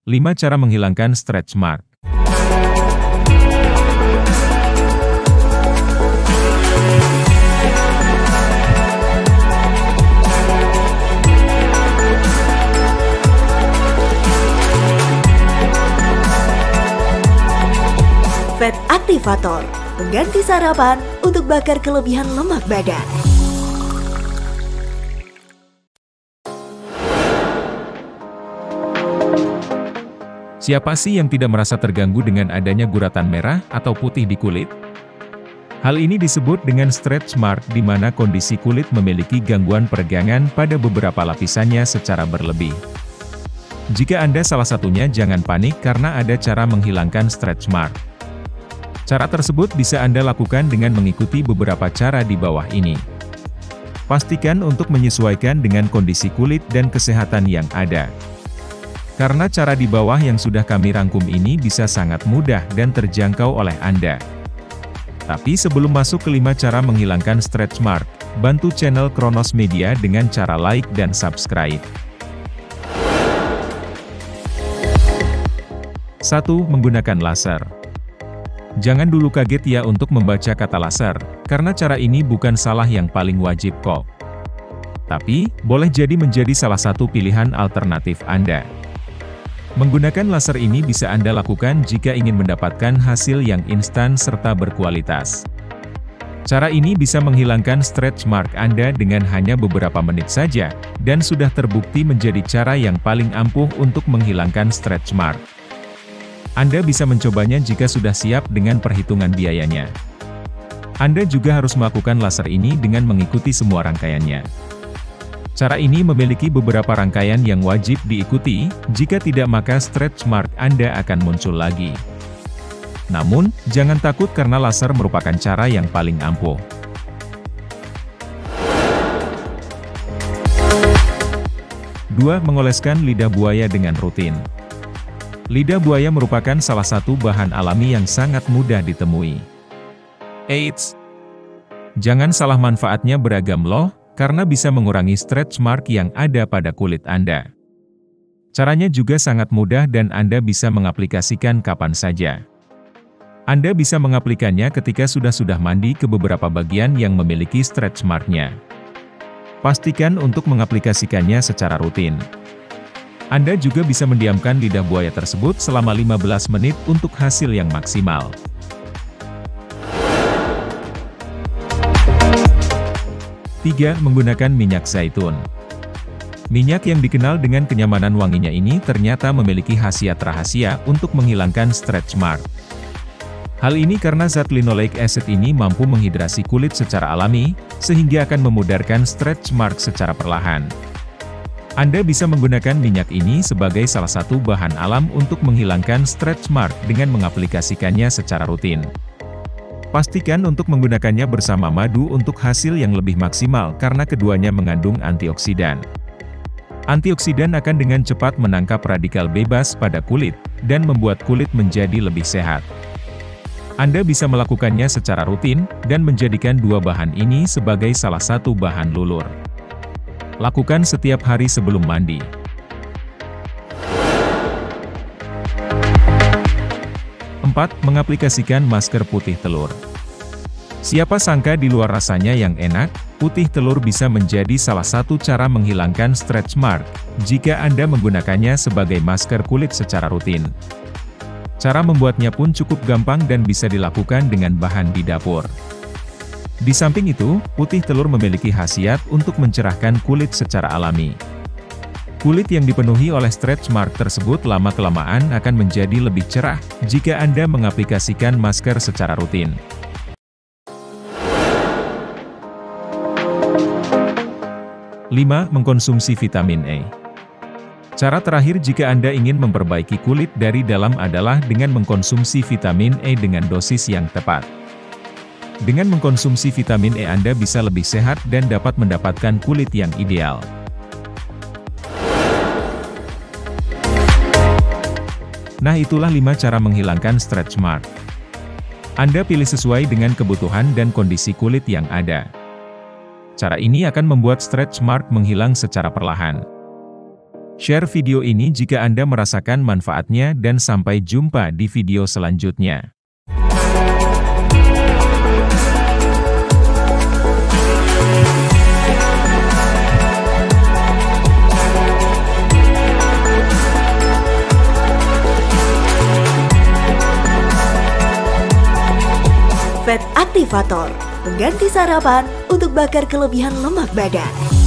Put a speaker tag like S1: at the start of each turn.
S1: 5 cara menghilangkan stretch mark.
S2: Fat Activator, pengganti sarapan untuk bakar kelebihan lemak badan.
S1: Siapa sih yang tidak merasa terganggu dengan adanya guratan merah atau putih di kulit? Hal ini disebut dengan stretch mark, di mana kondisi kulit memiliki gangguan peregangan pada beberapa lapisannya secara berlebih. Jika Anda salah satunya, jangan panik karena ada cara menghilangkan stretch mark. Cara tersebut bisa Anda lakukan dengan mengikuti beberapa cara di bawah ini. Pastikan untuk menyesuaikan dengan kondisi kulit dan kesehatan yang ada. Karena cara di bawah yang sudah kami rangkum ini bisa sangat mudah dan terjangkau oleh Anda. Tapi sebelum masuk ke 5 cara menghilangkan stretch mark, bantu channel Kronos Media dengan cara like dan subscribe. 1. Menggunakan laser. Jangan dulu kaget ya untuk membaca kata laser, karena cara ini bukan salah yang paling wajib kok. Tapi, boleh jadi menjadi salah satu pilihan alternatif Anda. Menggunakan laser ini bisa Anda lakukan jika ingin mendapatkan hasil yang instan serta berkualitas. Cara ini bisa menghilangkan stretch mark Anda dengan hanya beberapa menit saja, dan sudah terbukti menjadi cara yang paling ampuh untuk menghilangkan stretch mark. Anda bisa mencobanya jika sudah siap dengan perhitungan biayanya. Anda juga harus melakukan laser ini dengan mengikuti semua rangkaiannya. Cara ini memiliki beberapa rangkaian yang wajib diikuti, jika tidak maka stretch mark Anda akan muncul lagi. Namun, jangan takut karena laser merupakan cara yang paling ampuh. 2. Mengoleskan lidah buaya dengan rutin. Lidah buaya merupakan salah satu bahan alami yang sangat mudah ditemui. Eits! Jangan salah, manfaatnya beragam loh, karena bisa mengurangi stretch mark yang ada pada kulit Anda. Caranya juga sangat mudah dan Anda bisa mengaplikasikan kapan saja. Anda bisa mengaplikasikannya ketika sudah mandi ke beberapa bagian yang memiliki stretch mark-nya. Pastikan untuk mengaplikasikannya secara rutin. Anda juga bisa mendiamkan lidah buaya tersebut selama 15 menit untuk hasil yang maksimal. 3. Menggunakan minyak zaitun. Minyak yang dikenal dengan kenyamanan wanginya ini ternyata memiliki khasiat rahasia untuk menghilangkan stretch mark. Hal ini karena zat linoleic acid ini mampu menghidrasi kulit secara alami, sehingga akan memudarkan stretch mark secara perlahan. Anda bisa menggunakan minyak ini sebagai salah satu bahan alam untuk menghilangkan stretch mark dengan mengaplikasikannya secara rutin. Pastikan untuk menggunakannya bersama madu untuk hasil yang lebih maksimal karena keduanya mengandung antioksidan. Antioksidan akan dengan cepat menangkap radikal bebas pada kulit, dan membuat kulit menjadi lebih sehat. Anda bisa melakukannya secara rutin, dan menjadikan dua bahan ini sebagai salah satu bahan lulur. Lakukan setiap hari sebelum mandi. 4. Mengaplikasikan masker putih telur. Siapa sangka di luar rasanya yang enak, putih telur bisa menjadi salah satu cara menghilangkan stretch mark, jika Anda menggunakannya sebagai masker kulit secara rutin. Cara membuatnya pun cukup gampang dan bisa dilakukan dengan bahan di dapur. Di samping itu, putih telur memiliki khasiat untuk mencerahkan kulit secara alami. Kulit yang dipenuhi oleh stretch mark tersebut lama-kelamaan akan menjadi lebih cerah, jika Anda mengaplikasikan masker secara rutin. 5. Mengkonsumsi vitamin E. Cara terakhir jika Anda ingin memperbaiki kulit dari dalam adalah dengan mengkonsumsi vitamin E dengan dosis yang tepat. Dengan mengkonsumsi vitamin E Anda bisa lebih sehat dan dapat mendapatkan kulit yang ideal. Nah, itulah 5 cara menghilangkan stretch mark. Anda pilih sesuai dengan kebutuhan dan kondisi kulit yang ada. Cara ini akan membuat stretch mark menghilang secara perlahan. Share video ini jika Anda merasakan manfaatnya dan sampai jumpa di video selanjutnya.
S2: Fat Activator, pengganti sarapan untuk bakar kelebihan lemak badan.